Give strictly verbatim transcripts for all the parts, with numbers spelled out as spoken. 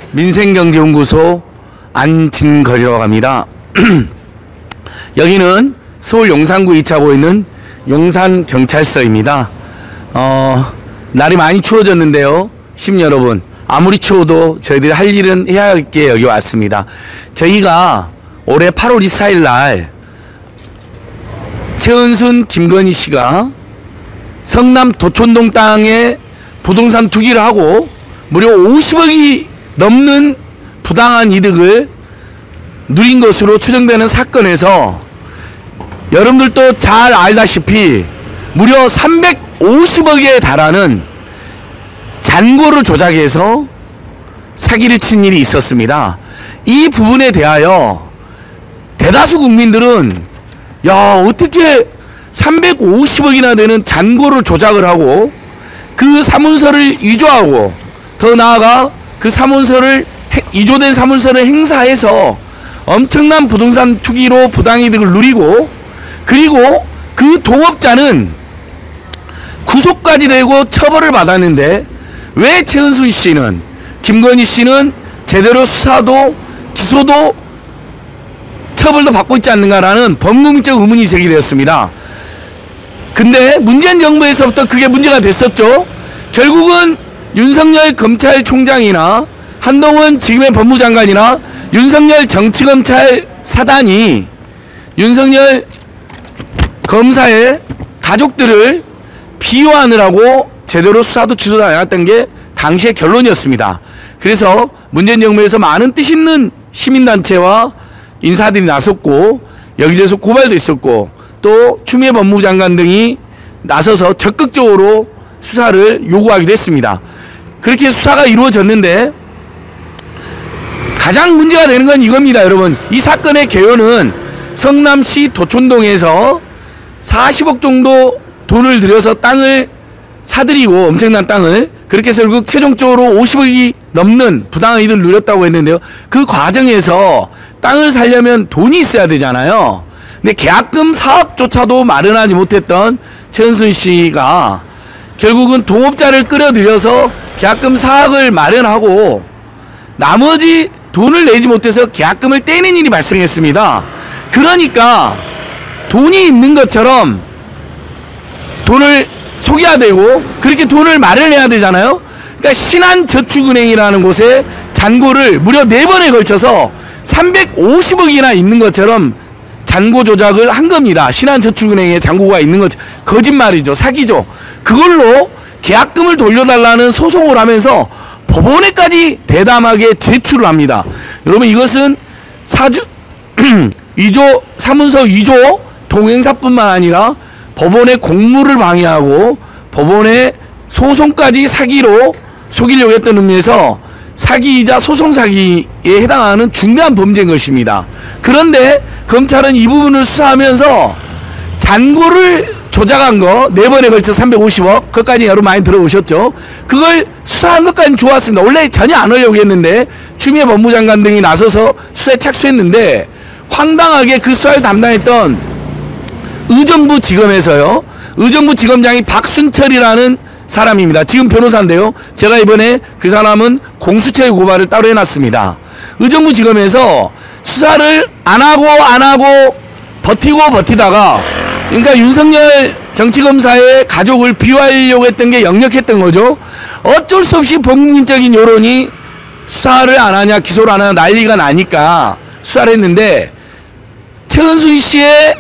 민생경제연구소 안진걸이라고 합니다. 여기는 서울 용산구에 위치하고 있는 용산경찰서입니다. 어, 날이 많이 추워졌는데요. 시민 여러분, 아무리 추워도 저희들이 할 일은 해야 할 게 여기 왔습니다. 저희가 올해 팔월 이십사일 날 최은순, 김건희 씨가 성남 도촌동 땅에 부동산 투기를 하고 무려 오십억이 넘는 부당한 이득을 누린 것으로 추정되는 사건에서 여러분들도 잘 알다시피 무려 삼백오십억에 달하는 잔고를 조작해서 사기를 친 일이 있었습니다. 이 부분에 대하여 대다수 국민들은 야, 어떻게 삼백오십억이나 되는 잔고를 조작을 하고 그 사문서를 위조하고 더 나아가 그 사문서를 위조된 사문서를 행사해서 엄청난 부동산 투기로 부당이득을 누리고, 그리고 그 동업자는 구속까지 되고 처벌을 받았는데 왜 최은순 씨는, 김건희 씨는 제대로 수사도 기소도 처벌도 받고 있지 않는가라는 범국민적 의문이 제기되었습니다. 근데 문재인 정부에서부터 그게 문제가 됐었죠. 결국은 윤석열 검찰총장이나 한동훈 지금의 법무장관이나 윤석열 정치검찰 사단이 윤석열 검사의 가족들을 비호하느라고 제대로 수사도 기소도 안 해왔던 게 당시의 결론이었습니다. 그래서 문재인 정부에서 많은 뜻 있는 시민단체와 인사들이 나섰고 여기저기서 고발도 있었고 또 추미애 법무장관 등이 나서서 적극적으로 수사를 요구하기도 했습니다. 그렇게 수사가 이루어졌는데 가장 문제가 되는 건 이겁니다. 여러분, 이 사건의 개요는 성남시 도촌동에서 사십억 정도 돈을 들여서 땅을 사들이고, 엄청난 땅을 그렇게 해서 결국 최종적으로 오십억이 넘는 부당한 이득을 누렸다고 했는데요. 그 과정에서 땅을 살려면 돈이 있어야 되잖아요. 근데 계약금 사억조차도 마련하지 못했던 최은순 씨가 결국은 동업자를 끌어들여서 계약금 사억을 마련하고 나머지 돈을 내지 못해서 계약금을 떼는 일이 발생했습니다. 그러니까 돈이 있는 것처럼 돈을 속여야 되고 그렇게 돈을 마련해야 되잖아요. 그러니까 신한저축은행이라는 곳에 잔고를 무려 네 번에 걸쳐서 삼백오십억이나 있는 것처럼 잔고 조작을 한 겁니다. 신한저축은행에 잔고가 있는 것, 거짓말이죠. 사기죠. 그걸로 계약금을 돌려달라는 소송을 하면서 법원에까지 대담하게 제출을 합니다. 여러분, 이것은 사주 위조, 사문서 위조 동행사뿐만 아니라 법원의 공무를 방해하고 법원의 소송까지 사기로 속이려고 했던 의미에서 사기이자 소송사기에 해당하는 중대한 범죄인 것입니다. 그런데 검찰은 이 부분을 수사하면서 잔고를 조작한 거 네 번에 걸쳐 삼백오십억, 그것까지 여러분 많이 들어오셨죠. 그걸 수사한 것까지는 좋았습니다. 원래 전혀 안 하려고 했는데 추미애 법무장관 등이 나서서 수사에 착수했는데 황당하게 그 수사를 담당했던 의정부 지검에서요, 의정부 지검장이 박순철이라는 사람입니다. 지금 변호사인데요. 제가 이번에 그 사람은 공수처의 고발을 따로 해놨습니다. 의정부 지검에서 수사를 안 하고 안 하고 버티고 버티다가, 그러니까 윤석열 정치검사의 가족을 비호하려고 했던 게 역력했던 거죠. 어쩔 수 없이 범국민적인 여론이 수사를 안 하냐 기소를 안 하냐 난리가 나니까 수사를 했는데 최은순 씨의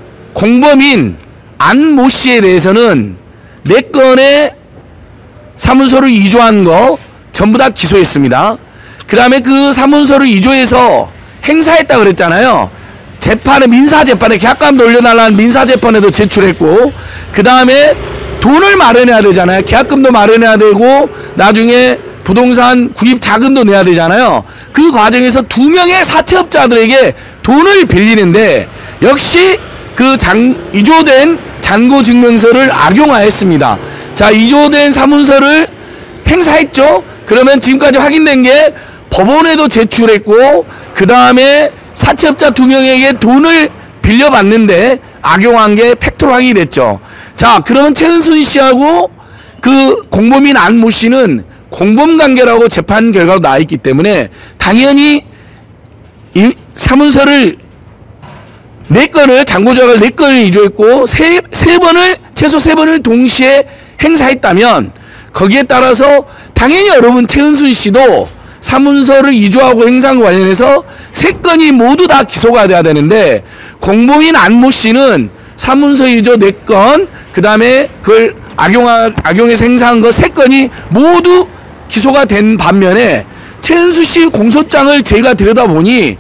공범인 안모 씨에 대해서는 네 건의 사문서를 위조한 거 전부 다 기소했습니다. 그 다음에 그 사문서를 위조해서 행사했다 그랬잖아요. 재판에, 민사재판에, 계약금 돌려달라는 민사재판에도 제출했고, 그 다음에 돈을 마련해야 되잖아요. 계약금도 마련해야 되고 나중에 부동산 구입 자금도 내야 되잖아요. 그 과정에서 두 명의 사채업자들에게 돈을 빌리는데 역시 그 장, 위조된 잔고증명서를 악용하였습니다. 자, 위조된 사문서를 행사했죠. 그러면 지금까지 확인된 게 법원에도 제출했고 그 다음에 사채업자 두 명에게 돈을 빌려봤는데 악용한 게 팩트로 확인이 됐죠. 자, 그러면 최은순 씨하고 그 공범인 안모 씨는 공범관계라고 재판 결과로 나와 있기 때문에 당연히 이 사문서를 네 건을 장고조작을 네 건을 위조했고 세, 세 번을 최소 세 번을 동시에 행사했다면 거기에 따라서 당연히 여러분 최은순 씨도 사문서를 위조하고 행사한 거 관련해서 세 건이 모두 다 기소가 돼야 되는데 공범인 안모 씨는 사문서 위조 네 건, 그 다음에 그걸 악용하, 악용해서 행사한 거 세 건이 모두 기소가 된 반면에 최은수 씨 공소장을 저희가 들여다보니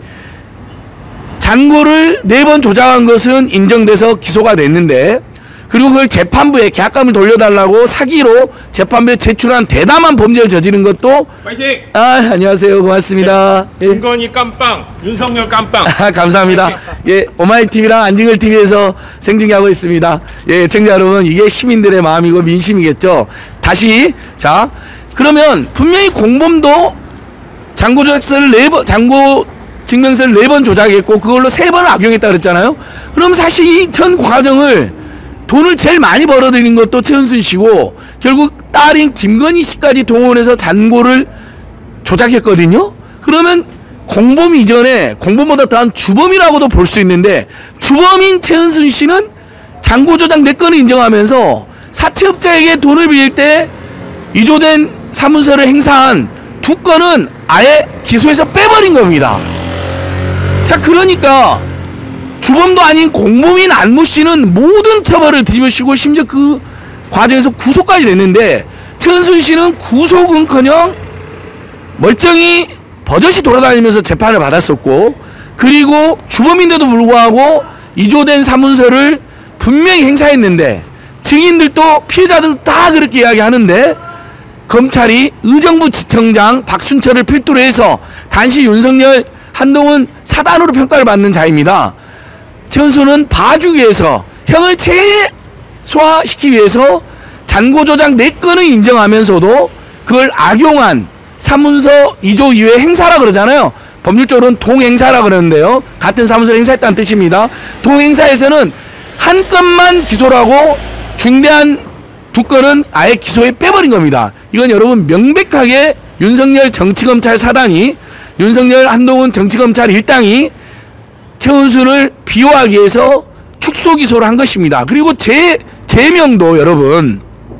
잔고를 네 번 조작한 것은 인정돼서 기소가 됐는데 그리고 그걸 재판부에 계약감을 돌려달라고 사기로 재판부에 제출한 대담한 범죄를 저지른 것도 파이팅! 아 안녕하세요 고맙습니다. 네. 김건희 깜빵 윤석열 깜빵 아, 감사합니다. 예 오마이티비랑 안진걸티비에서 생중계하고 있습니다. 예 청자 여러분 이게 시민들의 마음이고 민심이겠죠. 다시 자 그러면 분명히 공범도 잔고 조작서를 네 번 잔고 증명서를 네 번 조작했고 그걸로 세 번을 악용했다 그랬잖아요. 그럼 사실 이 전 과정을 돈을 제일 많이 벌어들인 것도 최은순 씨고 결국 딸인 김건희 씨까지 동원해서 잔고를 조작했거든요. 그러면 공범 이전에 공범보다 더한 주범이라고도 볼 수 있는데 주범인 최은순 씨는 잔고 조작 네 건을 인정하면서 사채업자에게 돈을 빌릴 때 위조된 사문서를 행사한 두 건은 아예 기소해서 빼버린 겁니다. 자 그러니까 주범도 아닌 공범인 안모 씨는 모든 처벌을 뒤집어쓰고 심지어 그 과정에서 구속까지 됐는데 최은순 씨는 구속은커녕 멀쩡히 버젓이 돌아다니면서 재판을 받았었고 그리고 주범인데도 불구하고 위조된 사문서를 분명히 행사했는데 증인들도 피해자들도 다 그렇게 이야기하는데 검찰이 의정부 지청장 박순철을 필두로 해서 단시 윤석열 한동훈 사단으로 평가를 받는 자입니다. 최은순은 봐주기 위해서 형을 최소화시키기 위해서 잔고 조작 네 건을 인정하면서도 그걸 악용한 사문서 위조 이외의 행사라 그러잖아요. 법률적으로는 동행사라 그러는데요. 같은 사문서를 행사했다는 뜻입니다. 동행사에서는 한 건만 기소를 하고 중대한 두 건은 아예 기소에 빼버린 겁니다. 이건 여러분 명백하게 윤석열 정치검찰 사단이 윤석열 한동훈 정치검찰 일당이 최은순을 비호하기 위해서 축소기소를 한 것입니다. 그리고 제, 제명도 여러분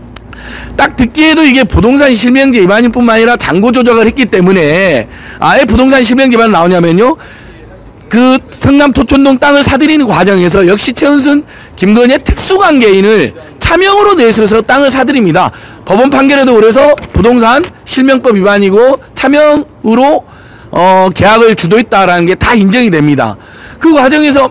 딱 듣기에도 이게 부동산 실명제 위반일 뿐만 아니라 잔고 조작을 했기 때문에 아예 부동산 실명제 위반 나오냐면요. 그 성남 토촌동 땅을 사들이는 과정에서 역시 최은순, 김건희의 특수관계인을 차명으로 내세워서 땅을 사들입니다. 법원 판결에도 그래서 부동산 실명법 위반이고 차명으로 어, 계약을 주도했다라는 게 다 인정이 됩니다. 그 과정에서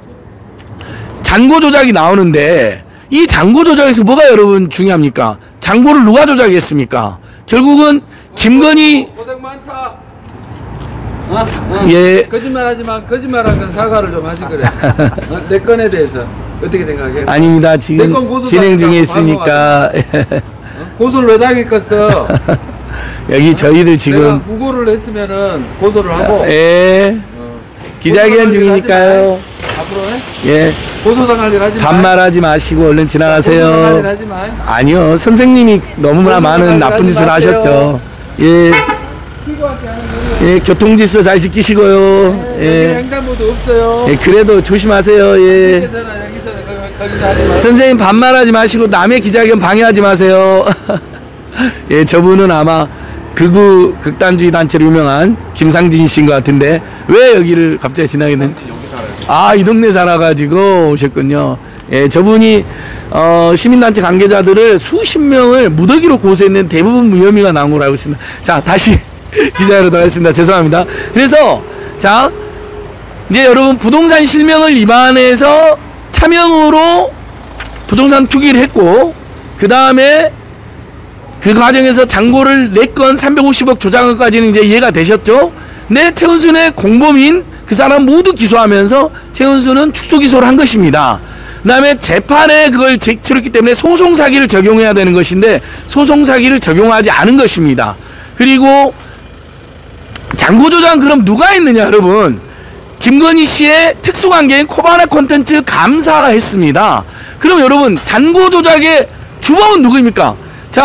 잔고 조작이 나오는데 이 잔고 조작에서 뭐가 여러분 중요합니까? 잔고를 누가 조작했습니까? 결국은 김건희 고생 많다. 어? 어. 예 거짓말하지만 거짓말한 건 사과를 좀 하지 그래. 어? 내 건에 대해서 어떻게 생각해? 아닙니다. 지금 진행 중에 있으니까 어? 고소를 왜 당했겠어? 여기 저희들 지금 내가 무고를 했으면은 고소를 하고. 예 어. 기자회견 중이니까요. 앞으로 해? 예 고소당할 일 하지 마. 반말하지 마시고 얼른 지나가세요. 고소당할 일 하지 마. 아니요 선생님이 너무나 많은 나쁜 짓을 마세요. 하셨죠. 예. 예, 교통질서 잘 지키시고요. 네, 예. 횡단보도 없어요. 예, 그래도 조심하세요. 예. 여기서나 여기서나 거기서 하지 마. 선생님 반말하지 마시고 남의 기자회견 방해하지 마세요. 예, 저분은 아마 극우 극단주의 단체로 유명한 김상진 씨인 것 같은데 왜 여기를 갑자기 지나게 된? 아, 이 동네 살아가지고 오셨군요. 예, 저분이 어, 시민단체 관계자들을 수십 명을 무더기로 고소했는 대부분 무혐의가 나온 걸로 알고 있습니다. 자, 다시 기자회로 나가겠습니다. 죄송합니다. 그래서 자 이제 여러분 부동산 실명을 위반해서 차명으로 부동산 투기를 했고 그 다음에 그 과정에서 잔고를 네 건 삼백오십억 조작한 것까지는 이제 이해가 되셨죠? 근데 최은순의 공범인 그 사람 모두 기소하면서 최은순은 축소 기소를 한 것입니다. 그 다음에 재판에 그걸 치렀기 때문에 소송사기를 적용해야 되는 것인데 소송사기를 적용하지 않은 것입니다. 그리고 잔고 조작은 그럼 누가 했느냐 여러분? 김건희 씨의 특수관계인 코바나 콘텐츠 감사가 했습니다. 그럼 여러분 잔고 조작의 주범은 누구입니까? 자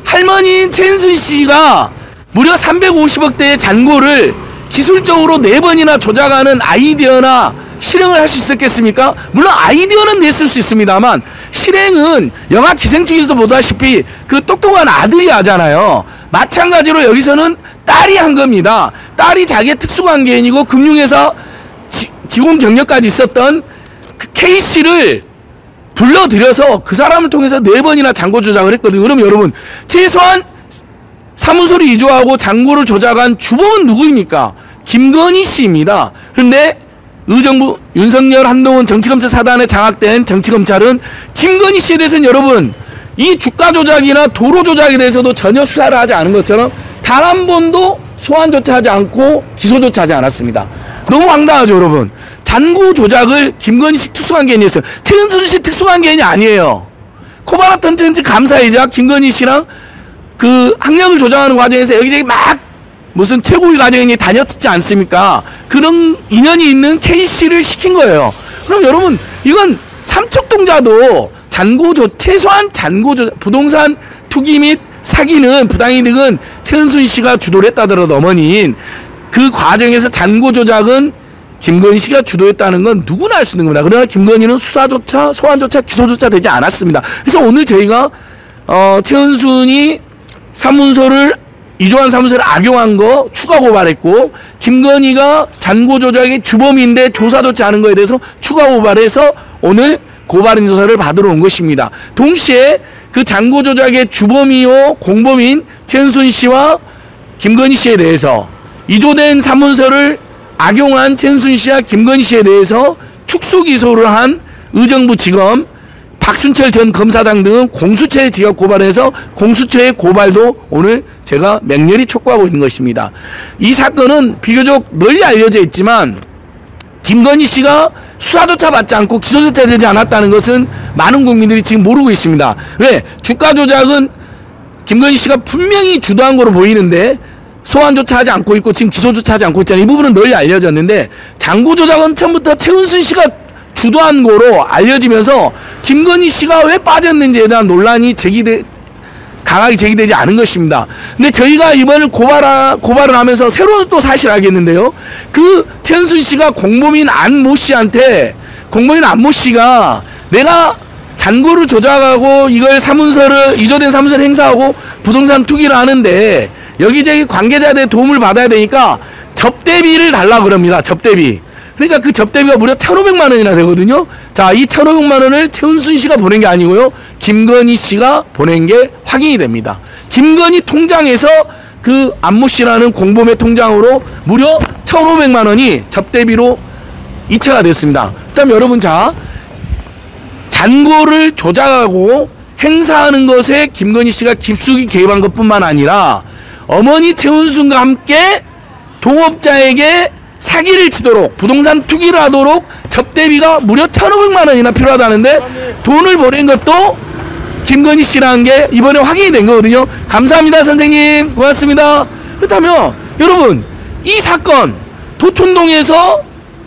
할머니인 최은순 씨가 무려 삼백오십억대의 잔고를 기술적으로 네 번이나 조작하는 아이디어나 실행을 할 수 있었겠습니까? 물론 아이디어는 냈을 수 있습니다만 실행은 영화 기생충에서 보다시피 그 똑똑한 아들이 하잖아요. 마찬가지로 여기서는 딸이 한 겁니다. 딸이 자기의 특수관계인이고 금융회사 지, 직원 경력까지 있었던 그 K씨를 불러들여서 그 사람을 통해서 네 번이나 잔고 조작을 했거든요. 그럼 여러분, 최소한 사문서를 위조하고 잔고를 조작한 주범은 누구입니까? 김건희 씨입니다. 그런데 의정부 윤석열 한동훈 정치검찰 사단에 장악된 정치검찰은 김건희 씨에 대해서는 여러분, 이 주가 조작이나 도로 조작에 대해서도 전혀 수사를 하지 않은 것처럼 단 한 번도 소환조차 하지 않고 기소조차 하지 않았습니다. 너무 황당하죠, 여러분. 잔고 조작을 김건희 씨 특수관계인이 했어요. 최은순 씨 특수관계인이 아니에요. 코바나 턴텐츠 감사이자 김건희 씨랑 그 학력을 조작하는 과정에서 여기저기 막 무슨 최고위 과정인이 다녔지 않습니까? 그런 인연이 있는 K씨를 시킨 거예요. 그럼 여러분, 이건 삼척동자도 잔고조, 최소한 잔고조, 부동산 투기 및 사기는 부당이득은 최은순 씨가 주도를 했다더라도 어머니인 그 과정에서 잔고 조작은 김건희 씨가 주도했다는 건 누구나 알 수 있는 겁니다. 그러나 김건희는 수사조차 소환조차 기소조차 되지 않았습니다. 그래서 오늘 저희가 어, 최은순이 사문서를 위조한 사문서를 악용한 거 추가 고발했고, 김건희가 잔고 조작의 주범인데 조사조차 하는 거에 대해서 추가 고발해서 오늘 고발 인서를 받으러 온 것입니다. 동시에 그 잔고 조작의 주범이요 공범인 최은순 씨와 김건희 씨에 대해서 위조된 사문서를 악용한 최은순 씨와 김건희 씨에 대해서 축소 기소를 한 의정부지검 박순철 전 검사장 등은 공수처에 지역 고발해서 공수처의 고발도 오늘 제가 맹렬히 촉구하고 있는 것입니다. 이 사건은 비교적 널리 알려져 있지만 김건희 씨가 수사조차 받지 않고 기소조차 되지 않았다는 것은 많은 국민들이 지금 모르고 있습니다. 왜? 주가 조작은 김건희 씨가 분명히 주도한 거로 보이는데 소환조차 하지 않고 있고 지금 기소조차 하지 않고 있잖아요. 이 부분은 널리 알려졌는데 잔고 조작은 처음부터 최은순 씨가 주도한 거로 알려지면서 김건희 씨가 왜 빠졌는지에 대한 논란이 제기돼 강하게 제기되지 않은 것입니다. 근데 저희가 이번을 고발하, 고발을 하면서 새로운 또 사실을 알겠는데요. 그 최은순 씨가 공범인 안모 씨한테 공범인 안모 씨가 내가 잔고를 조작하고 이걸 사문서를 위조된 사문서를 행사하고 부동산 투기를 하는데 여기저기 관계자들의 도움을 받아야 되니까 접대비를 달라 그럽니다. 접대비. 그러니까 그 접대비가 무려 천오백만 원이나 되거든요. 자, 이 천오백만 원을 최은순 씨가 보낸 게 아니고요. 김건희 씨가 보낸 게 확인이 됩니다. 김건희 통장에서 그 안모 씨라는 공범의 통장으로 무려 천오백만 원이 접대비로 이체가 됐습니다. 그다음 여러분, 자, 잔고를 조작하고 행사하는 것에 김건희 씨가 깊숙이 개입한 것뿐만 아니라 어머니 최은순과 함께 동업자에게 사기를 치도록 부동산 투기를 하도록 접대비가 무려 천오백만 원이나 필요하다는데 돈을 보낸 것도 김건희 씨라는 게 이번에 확인이 된 거거든요. 감사합니다, 선생님. 고맙습니다. 그렇다면 여러분, 이 사건 도촌동에서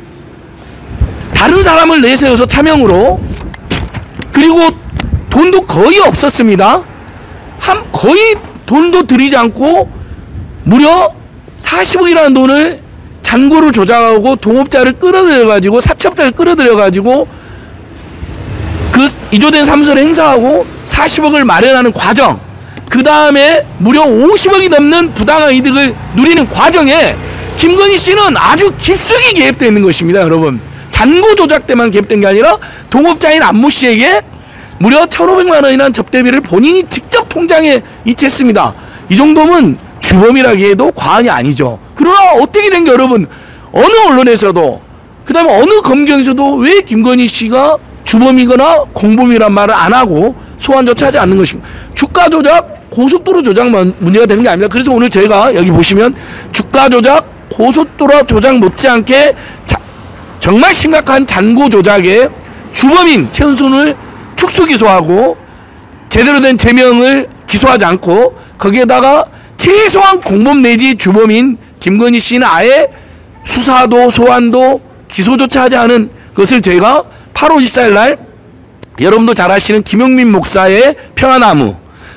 다른 사람을 내세워서 차명으로, 그리고 돈도 거의 없었습니다. 한 거의 돈도 들이지 않고 무려 사십억이라는 돈을 잔고를 조작하고 동업자를 끌어들여가지고 사채업자를 끌어들여가지고 그 위조된 사무소를 행사하고 사십억을 마련하는 과정, 그 다음에 무려 오십억이 넘는 부당한 이득을 누리는 과정에 김건희 씨는 아주 깊숙이 개입되어 있는 것입니다. 여러분, 잔고 조작 때만 개입된 게 아니라 동업자인 안모 씨에게 무려 천오백만 원이라는 접대비를 본인이 직접 통장에 이체했습니다. 이 정도면 주범이라기에도 과언이 아니죠. 그러나 어떻게 된 게 여러분, 어느 언론에서도 그 다음에 어느 검경에서도 왜 김건희 씨가 주범이거나 공범이란 말을 안 하고 소환조차 하지 않는 것입니다. 주가 조작, 고속도로 조작만 문제가 되는 게 아닙니다. 그래서 오늘 저희가 여기 보시면 주가 조작, 고속도로 조작 못지않게 자, 정말 심각한 잔고 조작의 주범인 최은순을 축소 기소하고 제대로 된 제명을 기소하지 않고 거기에다가 최소한 공범 내지 주범인 김건희 씨는 아예 수사도 소환도 기소조차 하지 않은 것을 저희가 팔월 이십사일 날 여러분도 잘 아시는 김용민 목사의 평화나무,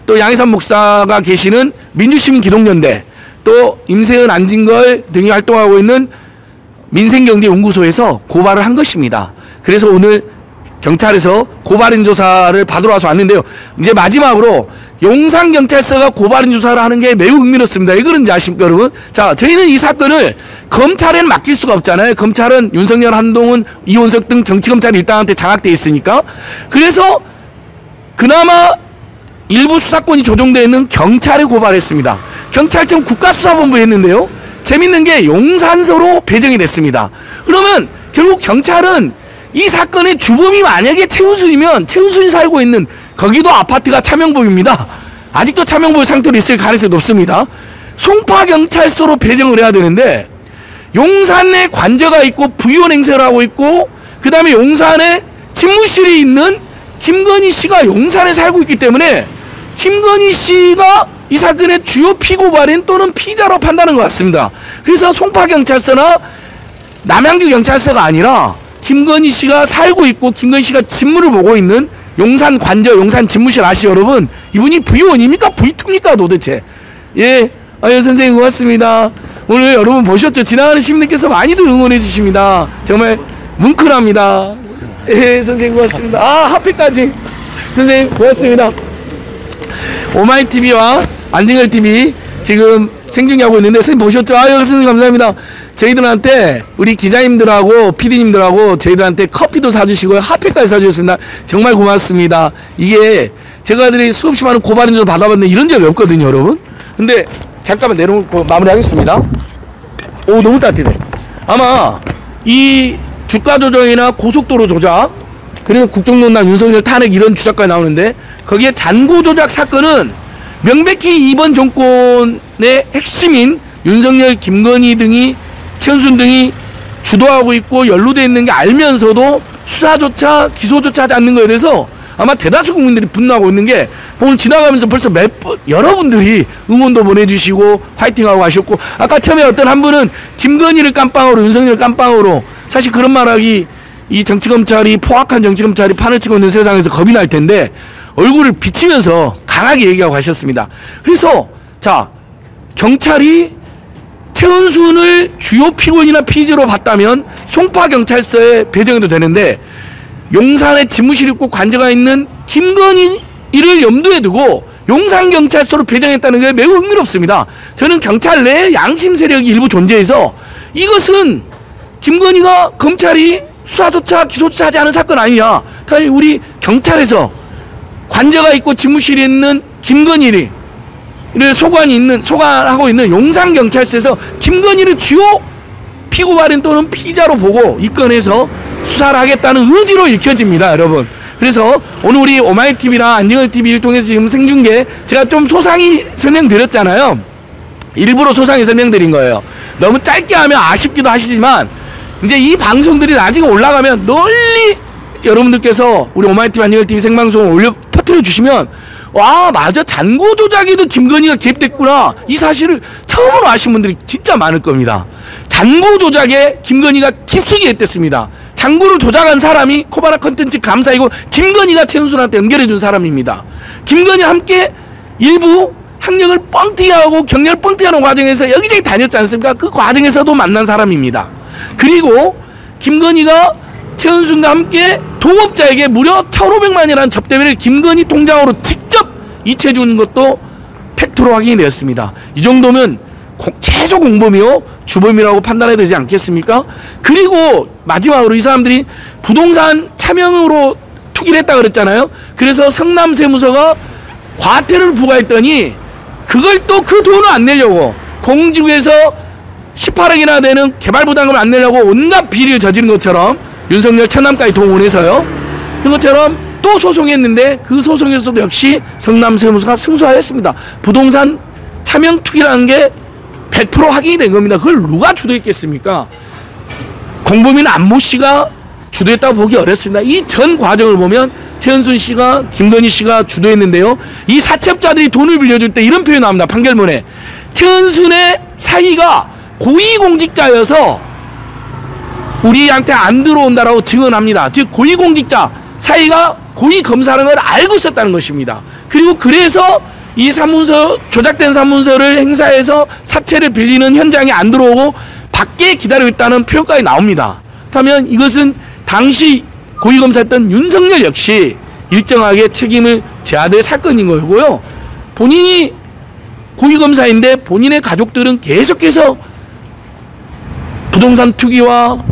또 양희삼 목사가 계시는 민주시민기독연대, 또 임세은, 안진걸 등이 활동하고 있는 민생경제연구소에서 고발을 한 것입니다. 그래서 오늘 경찰에서 고발인 조사를 받으러 와서 왔는데요. 이제 마지막으로 용산경찰서가 고발인 조사를 하는 게 매우 흥미롭습니다. 왜 그런지 아십니까, 여러분? 자, 저희는 이 사건을 검찰에는 맡길 수가 없잖아요. 검찰은 윤석열, 한동훈, 이원석 등 정치검찰 일당한테 장악되어 있으니까. 그래서 그나마 일부 수사권이 조정되어 있는 경찰에 고발했습니다. 경찰청 국가수사본부에 했는데요. 재밌는 게 용산서로 배정이 됐습니다. 그러면 결국 경찰은 이 사건의 주범이 만약에 최은순이면 최은순이 살고 있는 거기도 아파트가 차명부입니다. 아직도 차명부 상태로 있을 가능성이 높습니다. 송파경찰서로 배정을 해야 되는데 용산에 관저가 있고 부유원 행세를 하고 있고 그 다음에 용산에 집무실이 있는 김건희 씨가 용산에 살고 있기 때문에 김건희 씨가 이 사건의 주요 피고발인 또는 피자로 판단한 것 같습니다. 그래서 송파경찰서나 남양주경찰서가 아니라 김건희 씨가 살고 있고 김건희 씨가 집무를 보고 있는 용산 관저, 용산 집무실 아시죠, 여러분? 이분이 브이원입니까? 브이투입니까, 도대체? 예, 아유, 선생님 고맙습니다. 오늘 여러분 보셨죠? 지나가는 시민들께서 많이들 응원해 주십니다. 정말 뭉클합니다. 예, 선생님 고맙습니다. 아, 하필까지. 선생님 고맙습니다. 오마이티비와 안진걸티비 지금 생중계하고 있는데 선생님 보셨죠? 아유, 선생님 감사합니다. 저희들한테 우리 기자님들하고 피디님들하고 저희들한테 커피도 사주시고요, 핫팩까지 사주셨습니다. 정말 고맙습니다. 이게 제가들이 수없이 많은 고발인 조사 받아봤는데 이런 적이 없거든요, 여러분. 근데 잠깐만 내려놓고 마무리하겠습니다. 오, 너무 따뜻해. 아마 이 주가 조정이나 고속도로 조작, 그리고 국정농단, 윤석열 탄핵 이런 주작까지 나오는데 거기에 잔고 조작 사건은 명백히 이번 정권의 핵심인 윤석열, 김건희 등이, 최은순 등이 주도하고 있고 연루되어 있는 게 알면서도 수사조차 기소조차 하지 않는 거에 대해서 아마 대다수 국민들이 분노하고 있는 게 오늘 지나가면서 벌써 몇 분, 여러분들이 응원도 보내주시고 화이팅하고 하셨고, 아까 처음에 어떤 한 분은 김건희를 깜빵으로, 윤석열을 깜빵으로, 사실 그런 말하기 이 정치검찰이, 포악한 정치검찰이 판을 치고 있는 세상에서 겁이 날 텐데 얼굴을 비치면서 강하게 얘기하고 가셨습니다. 그래서 자, 경찰이 최은순을 주요 피고인이나 피지로 봤다면 송파경찰서에 배정해도 되는데 용산에 집무실 있고 관저가 있는 김건희를 염두에 두고 용산경찰서로 배정했다는 게 매우 흥미롭습니다. 저는 경찰 내에 양심 세력이 일부 존재해서 이것은 김건희가 검찰이 수사조차 기소조차 하지 않은 사건 아니냐, 우리 경찰에서 관저가 있고 집무실이 있는 김건희를 소관이 있는, 소관하고 있는 용산경찰서에서 김건희를 주요 피고발인 또는 피자로 보고 입건해서 수사를 하겠다는 의지로 읽혀집니다, 여러분. 그래서 오늘 우리 오마이티비나 안진걸티비를 통해서 지금 생중계 제가 좀 소상히 설명드렸잖아요. 일부러 소상히 설명드린 거예요. 너무 짧게 하면 아쉽기도 하시지만 이제 이 방송들이 나중에 올라가면 널리 여러분들께서 우리 오마이티비, 안진걸티비 생방송을 올려 퍼뜨려 주시면 와, 맞아, 잔고 조작에도 김건희가 개입됐구나, 이 사실을 처음으로 아신 분들이 진짜 많을 겁니다. 잔고 조작에 김건희가 깊숙이 했댔습니다. 잔고를 조작한 사람이 코바나 컨텐츠 감사이고 김건희가 최은순한테 연결해준 사람입니다. 김건희와 함께 일부 학력을 뻥튀기하고 경력을 뻥튀기하는 과정에서 여기저기 다녔지 않습니까? 그 과정에서도 만난 사람입니다. 그리고 김건희가 최은순과 함께 동업자에게 무려 천오백만이라는 접대비를 김건희 통장으로 직접 이체해준 것도 팩트로 확인이 되었습니다. 이 정도면 고, 최소 공범이요 주범이라고 판단해야 되지 않겠습니까? 그리고 마지막으로 이 사람들이 부동산 차명으로 투기를 했다 그랬잖아요. 그래서 성남세무서가 과태료를 부과했더니 그걸 또 그 돈을 안 내려고 공직에서 십팔억이나 되는 개발부담금을 안 내려고 온갖 비리를 저지른 것처럼 윤석열 천남까지 동원해서요, 그것처럼 또 소송했는데 그 소송에서도 역시 성남세무서가 승소하였습니다. 부동산 차명 투기라는 게 백 퍼센트 확인이 된 겁니다. 그걸 누가 주도했겠습니까? 공범인 안모 씨가 주도했다고 보기 어렵습니다. 이 전 과정을 보면 최은순 씨가, 김건희 씨가 주도했는데요. 이 사채업자들이 돈을 빌려줄 때 이런 표현이 나옵니다. 판결문에 최은순의 사위가 고위공직자여서 우리한테 안 들어온다라고 증언합니다. 즉 고위공직자 사이가 고위검사라는 걸 알고 있었다는 것입니다. 그리고 그래서 이 사문서, 조작된 사문서를 행사해서 사채를 빌리는 현장에 안 들어오고 밖에 기다리고 있다는 표현까지 나옵니다. 그렇다면 이것은 당시 고위검사였던 윤석열 역시 일정하게 책임을 져야 될 사건인 거고요. 본인이 고위검사인데 본인의 가족들은 계속해서 부동산 투기와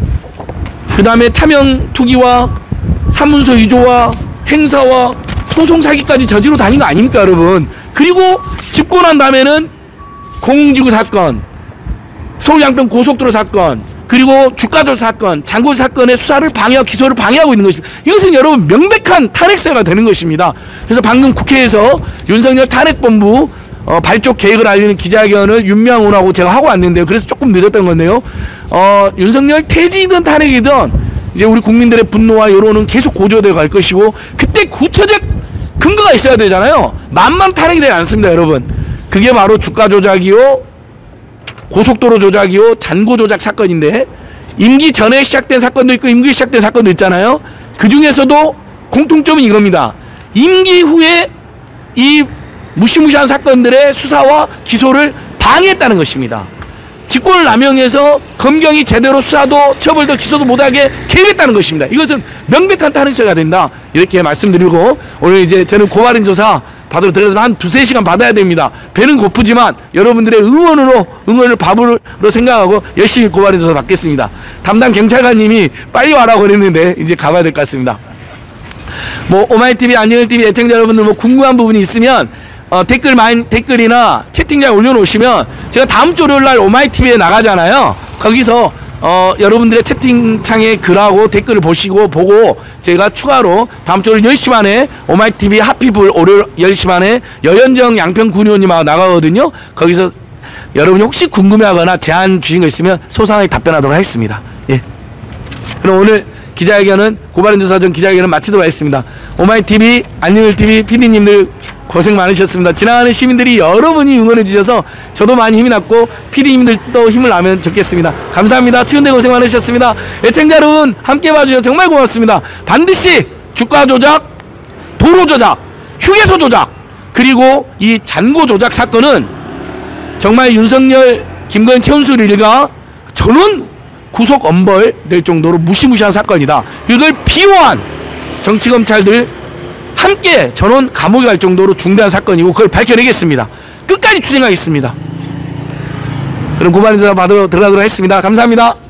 그 다음에 차명 투기와 사문서 위조와 행사와 소송 사기까지 저지르고 다닌 거 아닙니까, 여러분? 그리고 집고 난 다음에는 공공지구 사건, 서울 양평 고속도로 사건, 그리고 주가조 사건, 장고 사건의 수사를 방해하고 기소를 방해하고 있는 것입니다. 이것은 여러분 명백한 탄핵사가 되는 것입니다. 그래서 방금 국회에서 윤석열 탄핵본부 어, 발족 계획을 알리는 기자회견을 윤명훈하고 제가 하고 왔는데요. 그래서 조금 늦었던 건데요. 어, 윤석열 퇴진이든 탄핵이든 이제 우리 국민들의 분노와 여론은 계속 고조되어 갈 것이고 그때 구체적 근거가 있어야 되잖아요. 만만 탄핵이 되지 않습니다, 여러분. 그게 바로 주가 조작이요, 고속도로 조작이요, 잔고 조작 사건인데 임기 전에 시작된 사건도 있고 임기 시작된 사건도 있잖아요. 그 중에서도 공통점은 이겁니다. 임기 후에 이 무시무시한 사건들의 수사와 기소를 방해했다는 것입니다. 직권을 남용해서 검경이 제대로 수사도 처벌도 기소도 못하게 개입했다는 것입니다. 이것은 명백한 탄핵사가 된다, 이렇게 말씀드리고, 오늘 이제 저는 고발인 조사 받으러 들어가서 한 두세 시간 받아야 됩니다. 배는 고프지만 여러분들의 응원으로, 응원을 밥으로 생각하고 열심히 고발인 조사 받겠습니다. 담당 경찰관님이 빨리 와라고 그랬는데 이제 가봐야 될 것 같습니다. 뭐 오마이티비, 안녕일티비 애청자 여러분들 뭐 궁금한 부분이 있으면 어, 댓글 많이, 댓글이나 채팅장에 올려놓으시면 제가 다음 주 월요일날 오마이티비에 나가잖아요. 거기서 어, 여러분들의 채팅창에 글하고 댓글을 보시고 보고 제가 추가로 다음 주 열 시 반에 오마이티비 하피불 월요일 열 시 반에 여현정 양평군의원님하고 나가거든요. 거기서 여러분이 혹시 궁금해하거나 제안 주신 거 있으면 소상하게 답변하도록 하겠습니다. 예. 그럼 오늘 기자회견은 고발인조사전 기자회견은 마치도록 하겠습니다. 오마이티비, 안녕일티비 피디님들 고생 많으셨습니다. 지나가는 시민들이 여러분이 응원해 주셔서 저도 많이 힘이 났고 피디님들도 힘을 나면 좋겠습니다. 감사합니다. 추운데 고생 많으셨습니다. 애청자 여러분 함께 봐주셔서 정말 고맙습니다. 반드시 주가 조작, 도로 조작, 휴게소 조작, 그리고 이 잔고 조작 사건은 정말 윤석열, 김건희, 최은순 일가 전원 구속 엄벌 될 정도로 무시무시한 사건이다. 이걸 비호한 정치검찰들 함께 전원 감옥에 갈 정도로 중대한 사건이고 그걸 밝혀내겠습니다. 끝까지 투쟁하겠습니다. 그럼 고발인조사 받으러 들어가도록 하겠습니다. 감사합니다.